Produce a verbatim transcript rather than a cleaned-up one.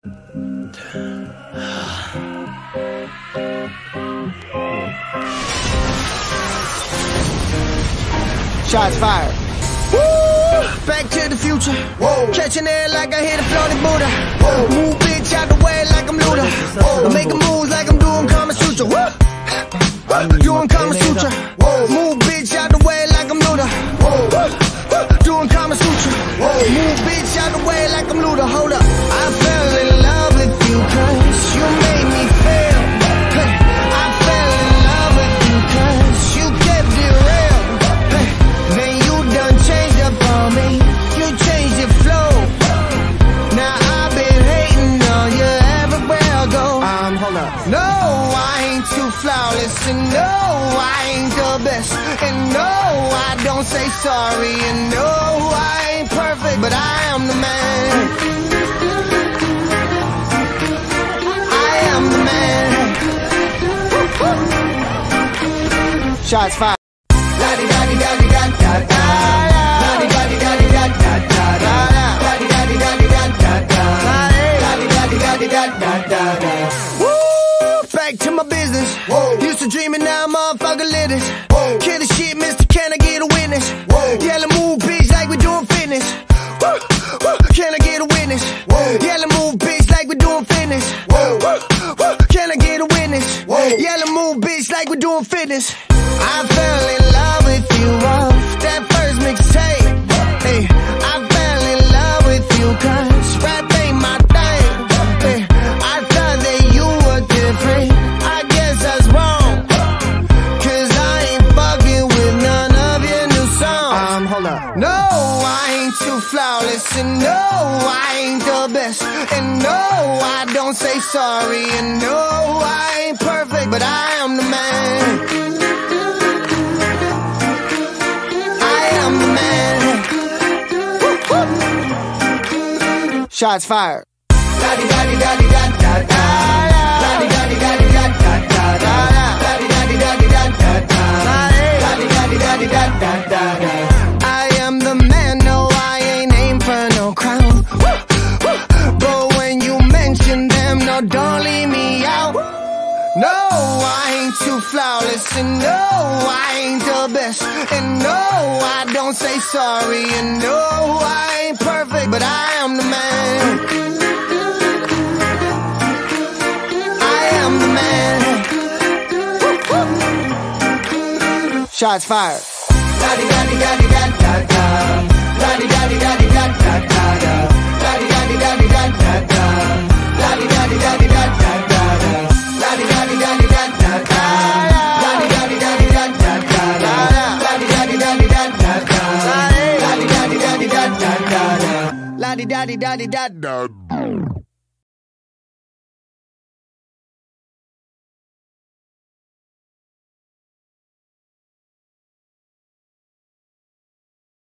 Shots fired. Woo! Back to the future. Whoa. Catching air like I hit a floating Buddha. Whoa. Move bitch out the way like I'm Luda. Whoa. I'm making moves like I'm doing Kama Sutra. Woo! Doing Kama Sutra. Whoa. Move bitch out the way like I'm Luda. Whoa. Doing Kama Sutra. Whoa. Move bitch out the way like I'm Luda. Hold up. I fell in love with you cause you made me feel. Hey. I fell in love with you cause you kept it real. Hey. Then you done changed up on me. You changed your flow. Now I've been hating on you everywhere I go. Um, hold up. No, I ain't too flawless. And no, I ain't the best. And no, I don't say sorry. And no, I ain't perfect, but I am the man. I am the man. Shots fired. Woo! Back to my business. Whoa. Used to dream and now I'm motherfucker lit it. Kill the shit, mister, can I get a witness? Whoa. Yellow move, bitch, like we doing fitness. Woo. Woo. Can I get a witness? Whoa. Yellow move, bitch, like we doing fitness. Whoa. Woo. Woo. Can I get a witness? Whoa. Yellow move, bitch, like we doing fitness. I fell in love with you off that first mixtape. Hey, I fell in love with you cause rap ain't my thing. Hey, I thought that you were different. I guess that's wrong. Cause I ain't fucking with none of your new songs. Um, hold up. No, I ain't too flawless. And no, I ain't the best. And no, I don't say sorry. And no, I ain't perfect, but I am the man. Shots fired. I am the man, no, I ain't aim for no crown. But when you mention them, no, don't leave me out. No, I ain't too flawless. And no, I ain't the best. And no, I don't say sorry. And no, I ain't perfect, but I am the man. I am the man. Shots fired. La di da di da di da.